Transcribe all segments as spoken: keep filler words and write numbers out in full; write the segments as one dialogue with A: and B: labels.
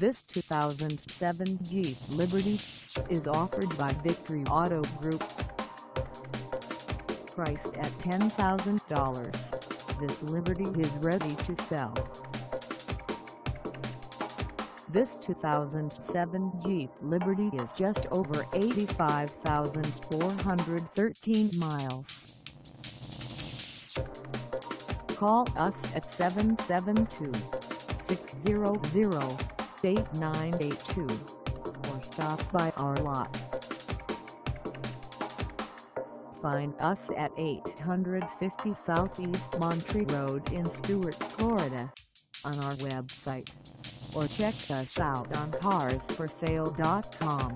A: This two thousand seven Jeep Liberty is offered by Victory Auto Group. Priced at ten thousand dollars, this Liberty is ready to sell. This two thousand seven Jeep Liberty is just over eighty-five thousand four hundred thirteen miles. Call us at seven seven two, six zero zero, eight nine eight two or stop by our lot. Find us at eight fifty Southeast Monterey Road in Stuart, Florida, on our website, or check us out on cars for sale dot com.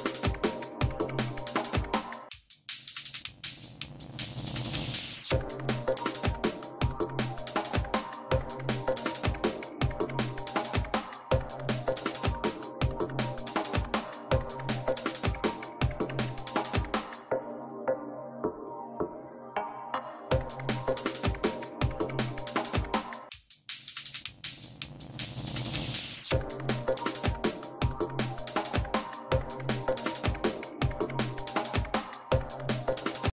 B: You